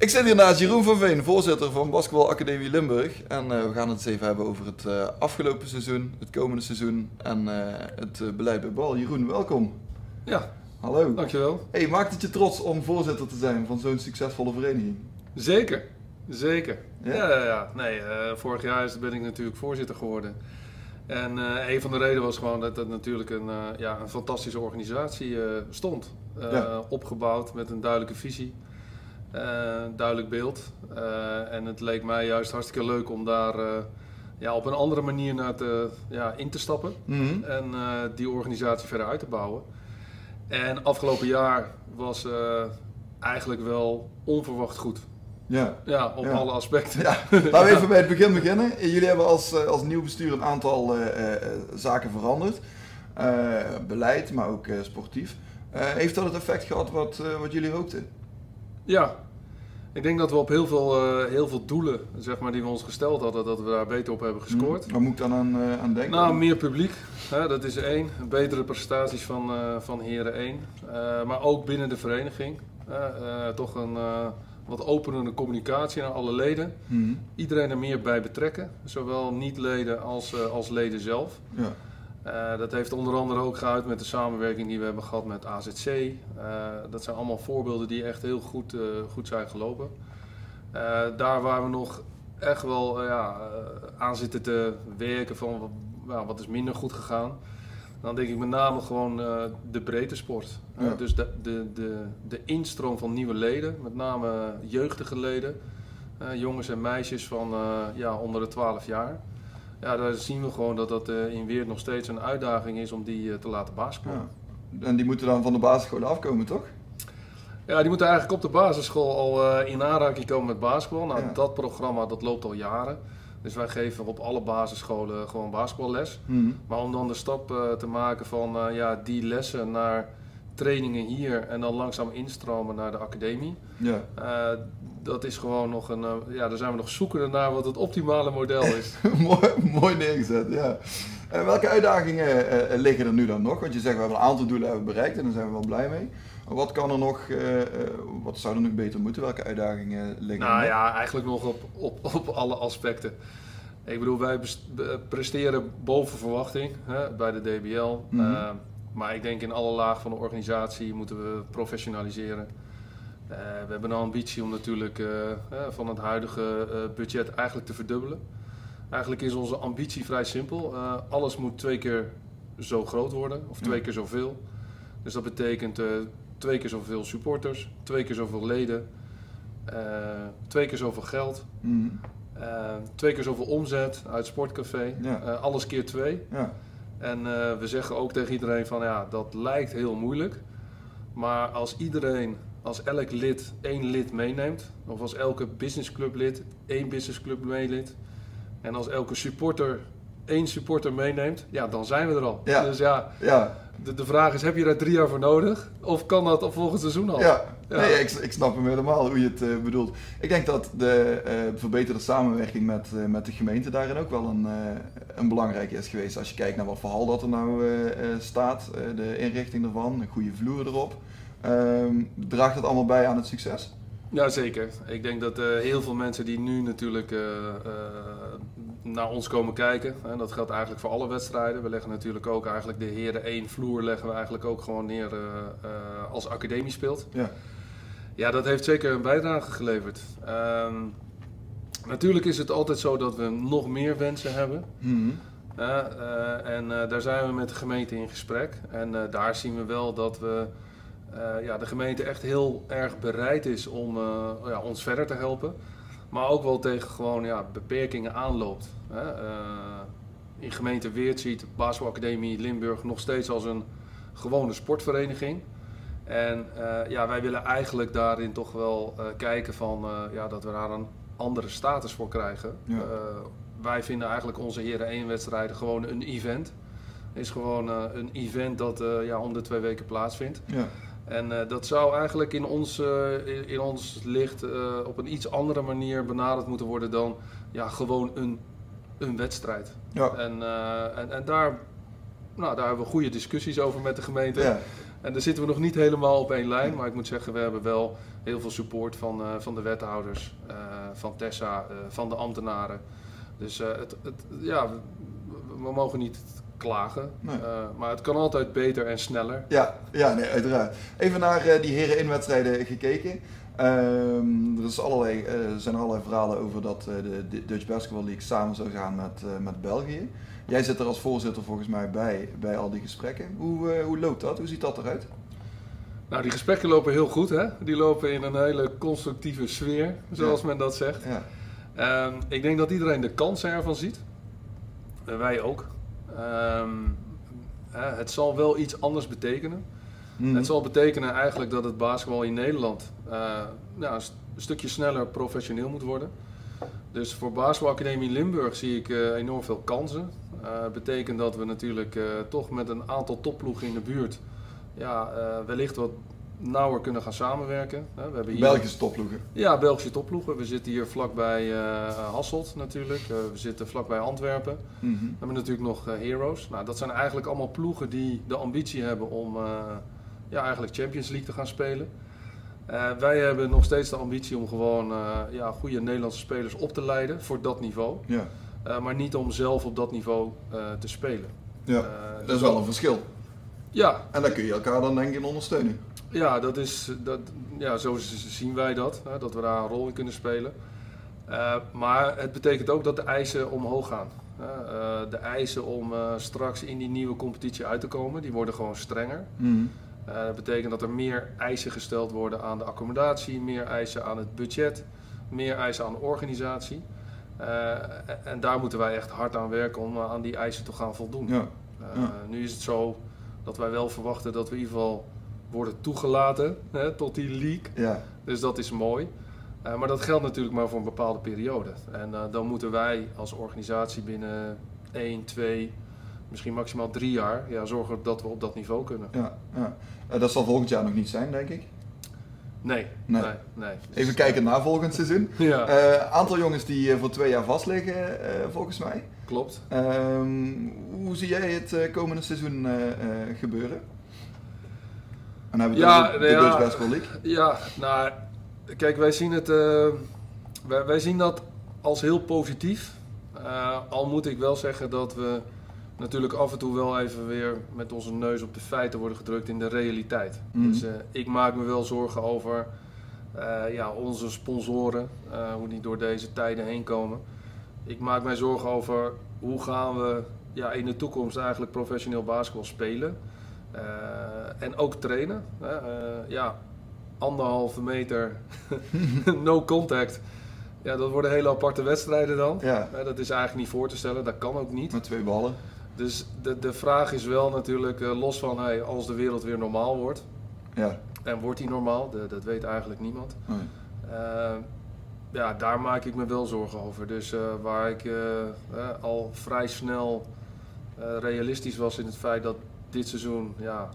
Ik zit hier naast Jeroen van Veen, voorzitter van Basketbal Academie Limburg. En we gaan het eens even hebben over het afgelopen seizoen, het komende seizoen en het beleid bij Bal. Jeroen, welkom. Ja, hallo. Dankjewel. Hey, maakt het je trots om voorzitter te zijn van zo'n succesvolle vereniging? Zeker, zeker. Ja? Ja. Nee, vorig jaar ben ik natuurlijk voorzitter geworden. En een van de redenen was gewoon dat het natuurlijk een fantastische organisatie stond. Opgebouwd met een duidelijke visie. Duidelijk beeld. En het leek mij juist hartstikke leuk om daar op een andere manier naar in te stappen. Mm-hmm. En die organisatie verder uit te bouwen. En afgelopen jaar was eigenlijk wel onverwacht goed. Ja, op alle aspecten. Ja. Laten we even bij het begin beginnen. Jullie hebben als nieuw bestuur een aantal zaken veranderd. Beleid, maar ook sportief. Heeft dat het effect gehad wat jullie hoopten? Ja, ik denk dat we op heel veel doelen, zeg maar, die we ons gesteld hadden, dat we daar beter op hebben gescoord. Waar moet ik dan aan denken? Nou, meer publiek, dat is één. Betere prestaties van Heren 1. Maar ook binnen de vereniging. Toch een wat openende communicatie naar alle leden. Mm-hmm. Iedereen er meer bij betrekken. Zowel niet-leden als leden zelf. Ja. Dat heeft onder andere ook geuit met de samenwerking die we hebben gehad met AZC. Dat zijn allemaal voorbeelden die echt heel goed zijn gelopen. Daar waar we nog echt wel aan zitten te werken van wat is minder goed gegaan. Dan denk ik met name gewoon de breedte sport. Ja. Dus de instroom van nieuwe leden, met name jeugdige leden. Jongens en meisjes van onder de 12 jaar. Ja, daar zien we gewoon dat in Weert nog steeds een uitdaging is om die te laten basketballen. Ja. En die moeten dan van de basisscholen afkomen, toch? Ja, die moeten eigenlijk op de basisschool al in aanraking komen met basketbal. Nou, Ja. dat programma dat loopt al jaren. Dus wij geven op alle basisscholen gewoon basketballes. Mm-hmm. Maar om dan de stap te maken van die lessen naar trainingen hier en dan langzaam instromen naar de academie. Ja. Dat is gewoon nog daar zijn we nog zoekende naar wat het optimale model is. Mooi neergezet, ja. Welke uitdagingen liggen er nu dan nog? Want je zegt we hebben een aantal doelen hebben bereikt en daar zijn we wel blij mee. Maar wat kan er nog, wat zou er nog beter moeten? Welke uitdagingen liggen er Nou nog? ja, eigenlijk nog op alle aspecten. Ik bedoel, wij presteren boven verwachting bij de DBL. Mm-hmm. Maar ik denk in alle lagen van de organisatie moeten we professionaliseren. We hebben een ambitie om natuurlijk van het huidige budget eigenlijk te verdubbelen. Eigenlijk is onze ambitie vrij simpel. Alles moet 2 keer zo groot worden, of 2 keer zoveel. Dus dat betekent 2 keer zoveel supporters, 2 keer zoveel leden, 2 keer zoveel geld, Mm-hmm. 2 keer zoveel omzet uit Sportcafé. Ja. Alles keer 2. Ja. En we zeggen ook tegen iedereen van dat lijkt heel moeilijk. Maar als elk lid 1 lid meeneemt, of als elke businessclublid 1 businessclub meelid, en als elke supporter 1 supporter meeneemt, dan zijn we er al. Ja. Dus Ja. de vraag is, heb je daar 3 jaar voor nodig? Of kan dat op volgend seizoen al? Ja. Ja. Nee, ik snap hem helemaal hoe je het bedoelt. Ik denk dat de verbeterde samenwerking met de gemeente daarin ook wel een belangrijke is geweest. Als je kijkt naar wat voor hal dat er nou staat, de inrichting ervan, een goede vloer erop. Draagt dat allemaal bij aan het succes? Ja, zeker. Ik denk dat heel veel mensen die nu natuurlijk naar ons komen kijken, en dat geldt eigenlijk voor alle wedstrijden. We leggen natuurlijk ook eigenlijk de Heren 1 vloer leggen we eigenlijk ook gewoon neer als academie speelt. Ja. Ja, dat heeft zeker een bijdrage geleverd. Natuurlijk is het altijd zo dat we nog meer wensen hebben. Mm-hmm. En daar zijn we met de gemeente in gesprek. En daar zien we wel dat de gemeente echt heel erg bereid is om ons verder te helpen. Maar ook wel tegen gewoon beperkingen aanloopt. In gemeente Weert ziet Basketbalacademie Limburg nog steeds als een gewone sportvereniging. En wij willen eigenlijk daarin toch wel kijken van, dat we daar een andere status voor krijgen. Ja. Wij vinden eigenlijk onze Heren 1 wedstrijden gewoon een event. Het is gewoon een event dat om de 2 weken plaatsvindt. Ja. En dat zou eigenlijk in ons licht op een iets andere manier benaderd moeten worden dan gewoon een wedstrijd. Ja. En daar Nou, daar hebben we goede discussies over met de gemeente. Ja. En daar zitten we nog niet helemaal op één lijn. Maar ik moet zeggen, we hebben wel heel veel support van de wethouders, van Tessa, van de ambtenaren. Dus we mogen niet klagen. Nee. Maar het kan altijd beter en sneller. Ja, nee, uiteraard. Even naar die heren 1-wedstrijden gekeken. Er zijn allerlei verhalen over dat de Dutch Basketball League samen zou gaan met België. Jij zit er als voorzitter volgens mij bij al die gesprekken. Hoe loopt dat? Hoe ziet dat eruit? Nou, die gesprekken lopen heel goed, hè? Die lopen in een hele constructieve sfeer, zoals men dat zegt. Ja. Ik denk dat iedereen de kansen ervan ziet. Wij ook. Het zal wel iets anders betekenen. Het zal betekenen eigenlijk dat het basketbal in Nederland een stukje sneller professioneel moet worden. Dus voor Basketbalacademie Limburg zie ik enorm veel kansen. Betekent dat we natuurlijk toch met een aantal topploegen in de buurt wellicht wat nauwer kunnen gaan samenwerken. We hebben hier Belgische topploegen. Ja, Belgische topploegen. We zitten hier vlakbij Hasselt natuurlijk. We zitten vlakbij Antwerpen. We hebben natuurlijk nog Heroes. Nou, dat zijn eigenlijk allemaal ploegen die de ambitie hebben om eigenlijk Champions League te gaan spelen. Wij hebben nog steeds de ambitie om gewoon goede Nederlandse spelers op te leiden voor dat niveau. Ja. Maar niet om zelf op dat niveau te spelen. Ja, dat is wel een verschil. Ja. En daar kun je elkaar dan denk ik in ondersteunen. Ja, zo zien wij dat we daar een rol in kunnen spelen. Maar het betekent ook dat de eisen omhoog gaan. De eisen om straks in die nieuwe competitie uit te komen, die worden gewoon strenger. Dat betekent dat er meer eisen gesteld worden aan de accommodatie, meer eisen aan het budget, meer eisen aan de organisatie. En daar moeten wij echt hard aan werken om aan die eisen te gaan voldoen. Ja. Nu is het zo dat wij wel verwachten dat we in ieder geval worden toegelaten tot die league. Ja. Dus dat is mooi. Maar dat geldt natuurlijk maar voor een bepaalde periode. En dan moeten wij als organisatie binnen 1, 2, misschien maximaal 3 jaar zorgen dat we op dat niveau kunnen. Ja. Dat zal volgend jaar nog niet zijn, denk ik. Nee. Even kijken naar volgend seizoen. Ja. Aantal jongens die voor 2 jaar vast liggen, volgens mij. Klopt. Hoe zie jij het komende seizoen gebeuren? En dan hebben we de Dutch Basketball League. Ja, nou, kijk, wij zien dat als heel positief. Al moet ik wel zeggen dat we natuurlijk af en toe wel even weer met onze neus op de feiten worden gedrukt in de realiteit. Dus ik maak me wel zorgen over onze sponsoren, hoe die door deze tijden heen komen. Ik maak mij zorgen over hoe gaan we in de toekomst eigenlijk professioneel basketbal spelen. En ook trainen. 1,5 meter, no contact. Ja, dat worden hele aparte wedstrijden dan. Ja. Dat is eigenlijk niet voor te stellen, dat kan ook niet. Met 2 ballen. Dus de vraag is wel natuurlijk, los van als de wereld weer normaal wordt. Ja. En wordt die normaal? Dat weet eigenlijk niemand. Nee. Daar maak ik me wel zorgen over. Dus waar ik al vrij snel realistisch was in het feit dat dit seizoen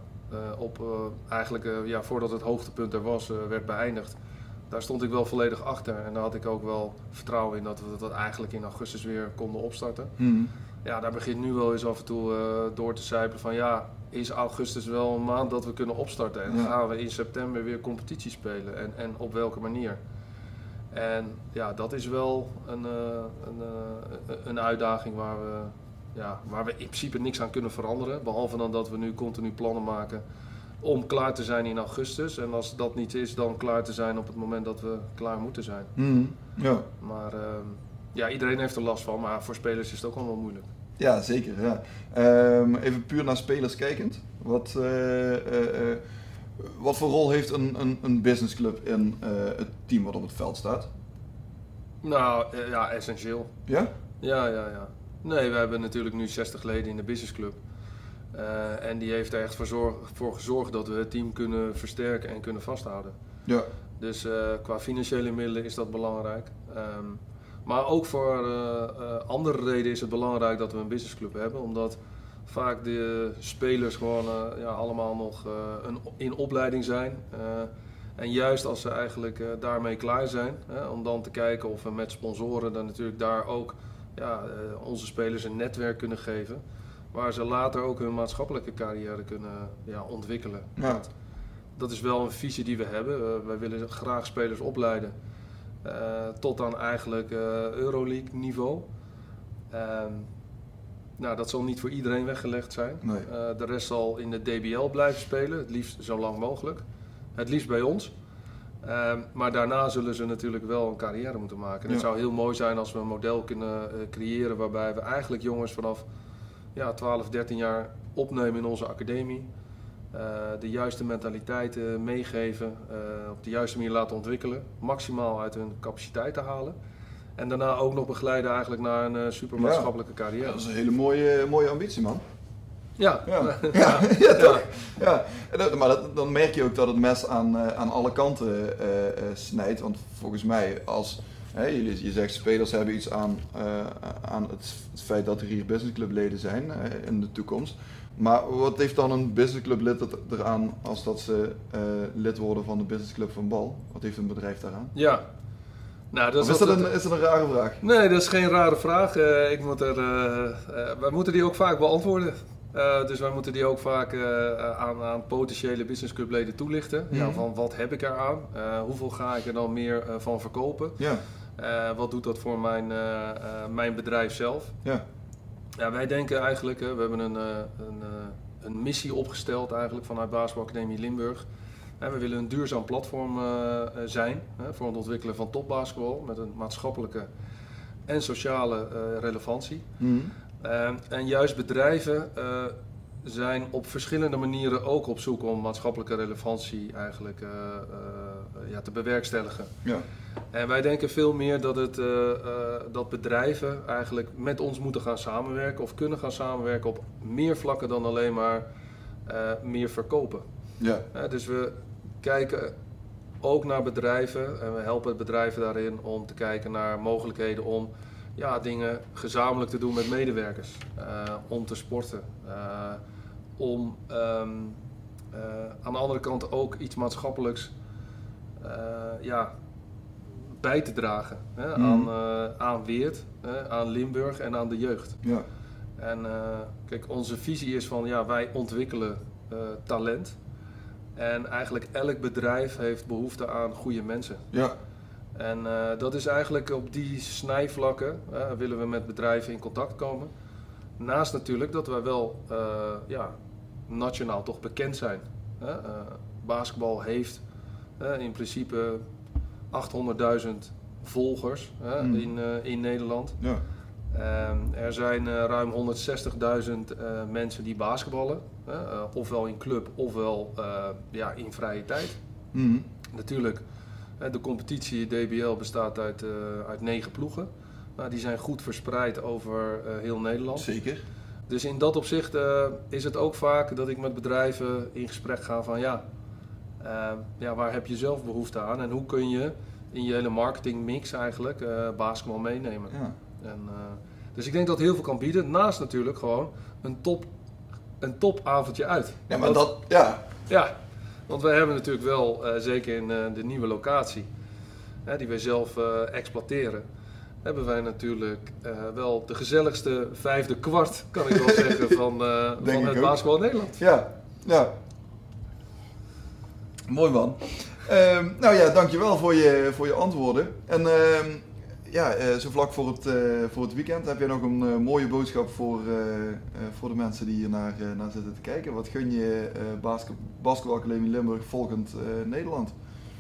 voordat het hoogtepunt er was, werd beëindigd. Daar stond ik wel volledig achter en daar had ik ook wel vertrouwen in dat we dat eigenlijk in augustus weer konden opstarten. Ja, daar begint nu wel eens af en toe door te sijpelen van is augustus wel een maand dat we kunnen opstarten en gaan we in september weer competitie spelen en op welke manier. En dat is wel een uitdaging waar we in principe niks aan kunnen veranderen, behalve dan dat we nu continu plannen maken om klaar te zijn in augustus. En als dat niet is, dan klaar te zijn op het moment dat we klaar moeten zijn. Ja. Maar iedereen heeft er last van, maar voor spelers is het ook allemaal moeilijk. Ja, zeker. Ja. Even puur naar spelers kijkend. Wat voor rol heeft een businessclub in het team wat op het veld staat? Nou, essentieel. Ja? Ja. Nee, we hebben natuurlijk nu 60 leden in de businessclub. En die heeft er echt voor gezorgd dat we het team kunnen versterken en kunnen vasthouden. Ja. Dus qua financiële middelen is dat belangrijk. Maar ook voor andere redenen is het belangrijk dat we een businessclub hebben. Omdat vaak de spelers gewoon allemaal nog in opleiding zijn. En juist als ze eigenlijk daarmee klaar zijn, om dan te kijken of we met sponsoren dan natuurlijk daar ook onze spelers een netwerk kunnen geven. waar ze later ook hun maatschappelijke carrière kunnen ontwikkelen. Ja. Dat is wel een visie die we hebben. Wij willen graag spelers opleiden tot aan eigenlijk Euroleague niveau. Nou, dat zal niet voor iedereen weggelegd zijn. Nee. De rest zal in de DBL blijven spelen, het liefst zo lang mogelijk. Het liefst bij ons. Maar daarna zullen ze natuurlijk wel een carrière moeten maken. En het zou heel mooi zijn als we een model kunnen creëren waarbij we eigenlijk jongens vanaf 12, 13 jaar opnemen in onze academie. De juiste mentaliteiten meegeven, op de juiste manier laten ontwikkelen. Maximaal uit hun capaciteit te halen. En daarna ook nog begeleiden eigenlijk naar een supermaatschappelijke carrière. Dat is een hele mooie ambitie, man. Ja. Toch? Ja. Maar dan merk je ook dat het mes aan alle kanten snijdt. Want volgens mij, je zegt spelers hebben iets aan het feit dat er hier businessclubleden zijn in de toekomst. Maar wat heeft dan een businessclub lid eraan als dat ze lid worden van de businessclub van Bal? Wat heeft een bedrijf daaraan? Ja. Nou, dat is dat een rare vraag? Nee, dat is geen rare vraag. Wij moeten die ook vaak beantwoorden. Dus wij moeten die ook vaak aan potentiële businessclubleden toelichten. Ja, van wat heb ik eraan? Hoeveel ga ik er dan meer van verkopen? Ja. Wat doet dat voor mijn bedrijf zelf? Ja. Ja, wij denken eigenlijk, we hebben een missie opgesteld eigenlijk vanuit Basketbalacademie Limburg. We willen een duurzaam platform zijn voor het ontwikkelen van topbasketbal met een maatschappelijke en sociale relevantie. En juist bedrijven zijn op verschillende manieren ook op zoek om maatschappelijke relevantie eigenlijk te bewerkstelligen. Ja. En wij denken veel meer dat bedrijven eigenlijk met ons moeten gaan samenwerken of kunnen gaan samenwerken op meer vlakken dan alleen maar meer verkopen. Ja. Dus we kijken ook naar bedrijven en we helpen bedrijven daarin om te kijken naar mogelijkheden om dingen gezamenlijk te doen met medewerkers, om te sporten, om aan de andere kant ook iets maatschappelijks bij te dragen aan Weert, aan Limburg en aan de jeugd. Ja. En kijk, onze visie is van wij ontwikkelen talent en eigenlijk elk bedrijf heeft behoefte aan goede mensen. Ja. En dat is eigenlijk op die snijvlakken willen we met bedrijven in contact komen. Naast natuurlijk dat wij wel nationaal toch bekend zijn. Basketbal heeft in principe 800.000 volgers in Nederland. Ja. Er zijn ruim 160.000 mensen die basketballen. Ofwel in club ofwel in vrije tijd. Natuurlijk. De competitie DBL bestaat uit 9 ploegen. Die zijn goed verspreid over heel Nederland. Zeker. Dus in dat opzicht is het ook vaak dat ik met bedrijven in gesprek ga van waar heb je zelf behoefte aan en hoe kun je in je hele marketingmix eigenlijk basketbal meenemen. Ja. Dus ik denk dat het heel veel kan bieden. Naast natuurlijk gewoon een topavondje uit. Ja, maar Ja. Want wij hebben natuurlijk wel, zeker in de nieuwe locatie, die wij zelf exploiteren, hebben wij natuurlijk wel de gezelligste 5e kwart, kan ik wel zeggen, van het basketbal in Nederland. Ja. Mooi man. Dankjewel voor je antwoorden. En zo vlak voor het weekend heb je nog een mooie boodschap voor de mensen die hier naar zitten te kijken. Wat gun je Basketbalacademie Limburg volgend Nederland?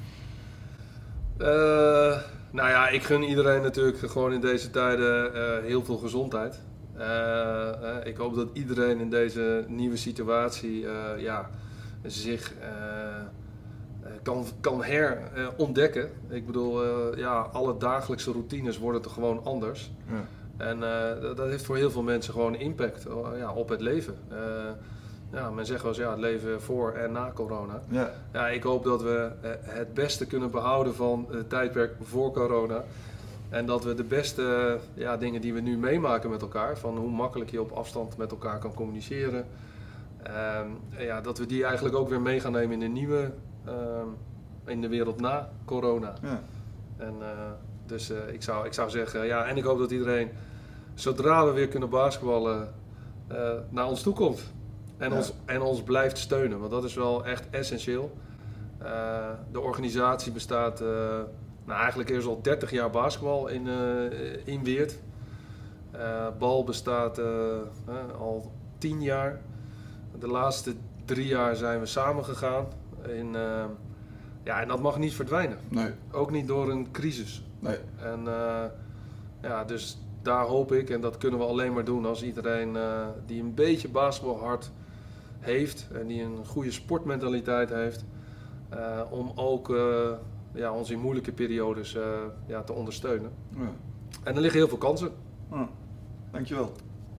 Ik gun iedereen natuurlijk gewoon in deze tijden heel veel gezondheid. Ik hoop dat iedereen in deze nieuwe situatie zich kan herontdekken. Ik bedoel, alle dagelijkse routines worden toch gewoon anders. Ja. En dat heeft voor heel veel mensen gewoon impact op het leven. Men zegt wel eens, het leven voor en na corona. Ja. Ik hoop dat we het beste kunnen behouden van het tijdperk voor corona. En dat we de beste dingen die we nu meemaken met elkaar, van hoe makkelijk je op afstand met elkaar kan communiceren, dat we die eigenlijk ook weer mee gaan nemen in de nieuwe in de wereld na corona. Ja. En ik zou zeggen, en ik hoop dat iedereen, zodra we weer kunnen basketballen, naar ons toe komt. En ons blijft steunen, want dat is wel echt essentieel. De organisatie bestaat eigenlijk eerst al 30 jaar basketbal in Weert. Bal bestaat al 10 jaar. De laatste 3 jaar zijn we samen gegaan. En dat mag niet verdwijnen. Nee. Ook niet door een crisis. Nee. En dus daar hoop ik, en dat kunnen we alleen maar doen als iedereen die een beetje basketbalhart heeft en die een goede sportmentaliteit heeft, om ook ons in moeilijke periodes te ondersteunen. Ja. En er liggen heel veel kansen. Dankjewel.